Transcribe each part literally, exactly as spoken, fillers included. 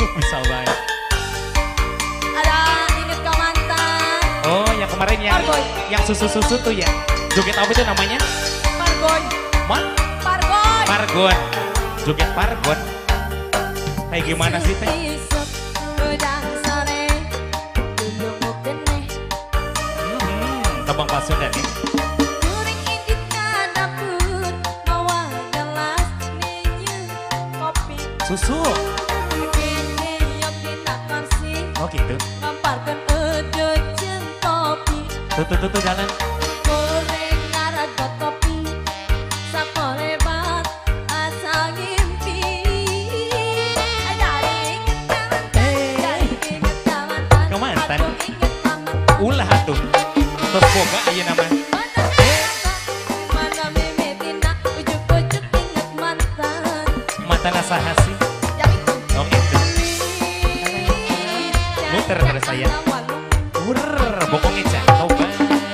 Bisa banget. Ada inget ke mantan. Oh, yang kemarin yang Pargoy. yang susu-susu tuh ya. Joget apa itu namanya? Pargoy. Man? Pargoy. Pargon. Joget pargon. Kayak gimana sih teh? Isuk udang sore dulu keneh. Hmm, tebang Pasundan nih. Kuring indit ka dapur bawa gelas ninyu kopi. Susu. Kene yop dina kursi Oh gitu. ngamparkeun edeuh jeung topi. Tuh tuh tuh, tuh jalan. Goreng ngaragot kopi sapore bat asa ngimpi. Dari inget kamantan, dari inget kamantan. Kamantan? Aduh inget kamantan. Ulah tuh. Terus boga aja nama. Mana mimetina ujuk-ujuk inget mantan. Mantan asaha sih. Yang itu. Oh itu. Muter terus saya. Urr, bokongnya jatuh banget.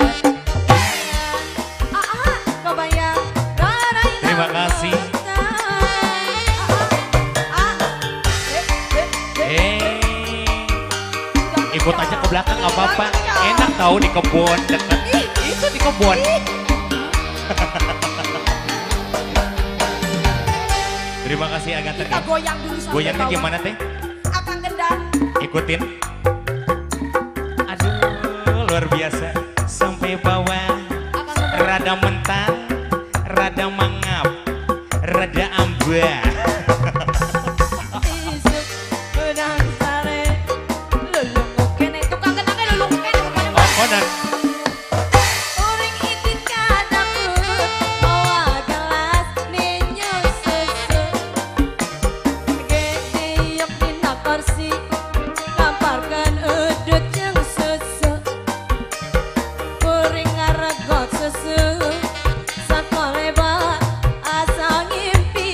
Terima kasih. Eh, ikut aja ke belakang nggak apa-apa. Enak tahu di kebun dekat. Itu di kebun. Terima kasih agak Kita terkait. goyang dulu sampai Goyangnya bawah. gimana teh? Akang gendang. Ikutin. Aduh, luar biasa. Sampai bawah, rada mentah, rada mangap, rada ambah. Isuk udang sare lulung kene tukang gendangnya lulung kene bukan Oh, konan. uring indit ka dapur bawa gelas ninyu susu. Gede yuk dina kursi lamparkeun udut jeung susu. Kuring ngaregot susu sakole ba asa ngimpi.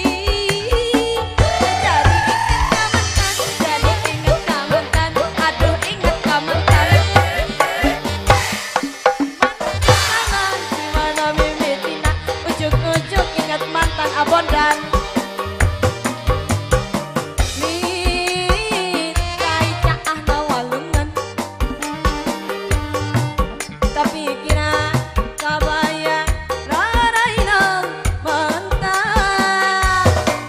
Jadi inget kamantan, jadi inget kamantan. Aduh inget kamantan. Mantan gimana mimitina ujuk-ujuk inget mantan abondan. Nih kai caah na walungan. Tapi kira kabayang raraina mantan.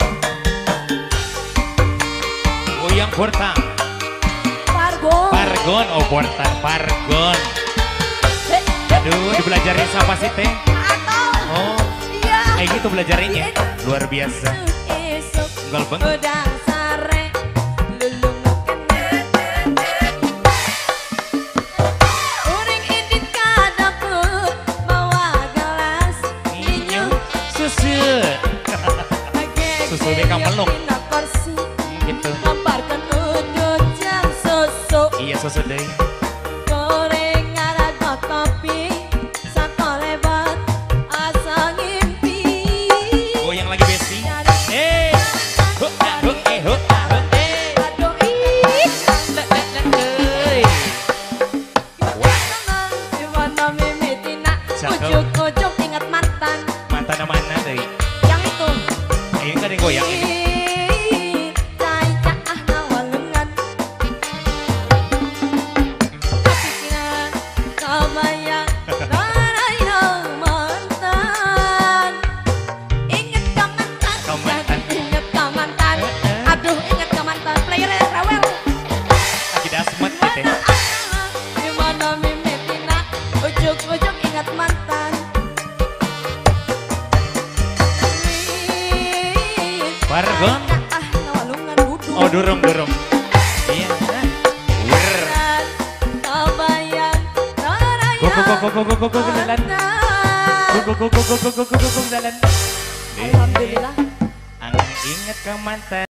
Goyang portang. Pargo. Pargon, oh portang, pargon. Aduh, dibelajarin siapa sih teh? Atau Oh, iya. kayak gitu belajarinnya. Luar biasa. Esok Enggak banget. udang sare lulung kene. Uring indit ka dapur bawa gelas ninyu Susu. Susu beka meluk. dina kursi Gitu. ngamparkeun udut jeung susu. Iya susu deh. Goreng ngaragot kopi sakole bat asa ngimpi. Goyang lagi besi. Eh, ho, ah, ho, eh, ho, ah, ho, eh. Aduh ih. Le, le, le, euy. Wah, Gimana mimitina Cakep. ujuk-ujuk inget mantan. mantan mana deh? Yang itu. Eh, ini kan yang goyang ini. Ih, cai caah na walungan. Kepikiran kabayang raraina mantan. Inget ka mantan, Ka mantan. jadi inget ka mantan. Heeh. Aduh inget ka mantan, player rewel. Lagi dasmet gitu ya. Gimana mimitina ujuk-ujuk ingat mantan. Pargon. Ah, nawalungan duduk. Oh, durung, durung. Iya. Wir. Kabayang raraya Go, go, go, go, go, go, go, go, jalan. Go, go, go, go, go, go, go, go, go, go, jalan. Alhamdulillah. Angin inget ke mantan.